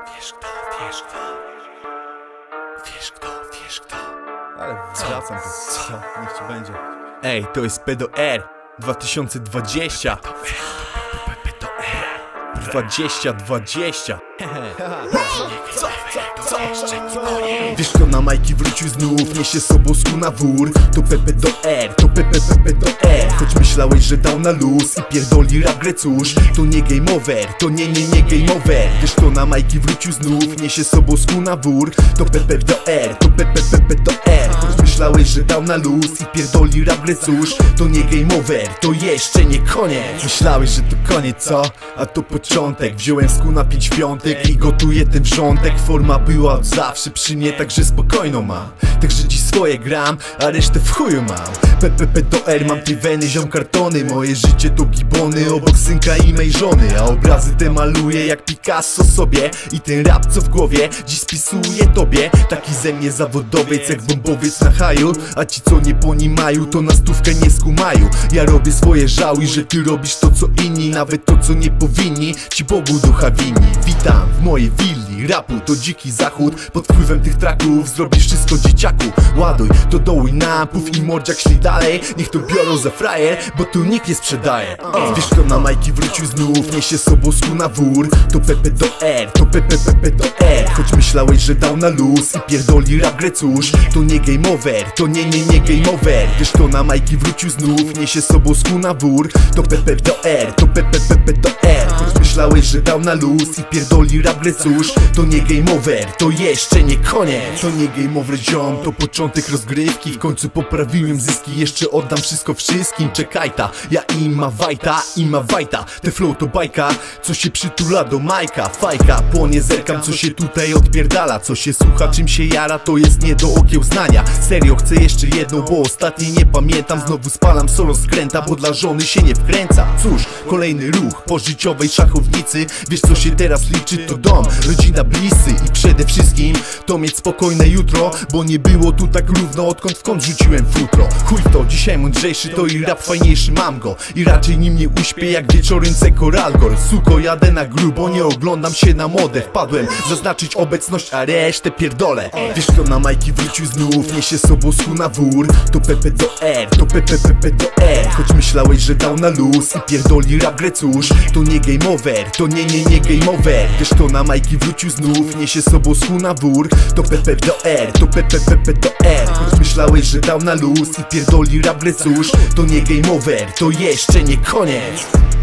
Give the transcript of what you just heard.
Wiesz kto, wiesz kto. Wiesz kto, wiesz kto. Ale wracam to, co? Niech ci będzie. Ej, to jest PDR 2020. 2020. Wiesz kto na majki wrócił znów, niesie sobą skół na wór. To PP do R, to PP do R. Choć myślałeś, że dał na luz i pierdoli rap grę, cóż, to nie game over, to nie game over. Wiesz kto na majki wrócił znów, niesie sobą skół na wór. To PP do R, to PP do R. Choć myślałeś, że dał na luz i pierdoli rap grę, cóż, to nie game over, to jeszcze nie koniec. Myślałeś, że to koniec, co? A to początek. Wziąłem skół na 5 piątek i gotuję ten wrzątek. Forma była od zawsze przy mnie, także spokojno mam. Także dziś swoje gram, a resztę w chuju mam. PPP do R, mam tej weny, ziom kartony. Moje życie to gibony, obok synka i mej żony. A obrazy te maluję jak Picasso sobie. I ten rap co w głowie, dziś spisuję tobie. Taki ze mnie zawodowiec jak bombowiec na haju. A ci co nie ponimają, to na stówkę nie skumają. Ja robię swoje, żałuj, że ty robisz to co inni. Nawet to co nie powinni, ci Bogu ducha winni. Witam w mojej willi rapu, to dziki zachód. Pod wpływem tych traków zrobisz wszystko dzieciaku. Ładuj, to dołuj napów i mordziak szli dalej. Niech to biorą za frajer, bo tu nikt nie sprzedaje. Wiesz kto na majki wrócił znów, niesie sobą skół na wór. To PP do R, to PP do R. Choć myślałeś, że dał na luz i pierdoli rap grę, cóż, to nie game over, to nie game over. Wiesz kto na majki wrócił znów, niesie sobą skół na wór. To PP do R, to PP do R. Choć myślałeś, że dał na luz i pierdoli rap grę, cóż, to nie game over, to jeszcze nie koniec. To nie game over, ziom, to początek rozgrywki. W końcu poprawiłem zyski, jeszcze oddam wszystko wszystkim. Czekaj ta, ja i ma wajta. Te flow to bajka, co się przytula do Majka. Fajka, płonie zerkam, co się tutaj odpierdala. Co się słucha, czym się jara, to jest nie do okiełznania. Serio, chcę jeszcze jedną, bo ostatniej nie pamiętam. Znowu spalam solo skręta, bo dla żony się nie wkręca. Cóż, kolejny ruch po życiowej szachownicy. Wiesz co się teraz liczy, to dom, rodzina, bliscy. I przede wszystkim to mieć spokojne jutro, bo nie było tu tak równo, odkąd w kąt rzuciłem futro. Chuj to, dzisiaj mądrzejszy to i rap fajniejszy mam go. I raczej nim nie uśpię jak wieczorynce Koralgor. Suko, jadę na grubo, nie oglądam się na modę. Wpadłem zaznaczyć obecność, a resztę pierdolę. Wiesz kto na majki wrócił znów, niesie sobą skół na wór. To PP do R, to PP do R. Choć myślałeś, że dał na luz i pierdoli rap grę, cóż, to nie game over, to nie game over. Wiesz kto na majki wrócił znów, niesie sobą skół na wór. To PP do R, to PP do R. Choć myślałeś, że dał na luz i pierdoli rap grę, cóż, to nie game over, to jeszcze nie koniec.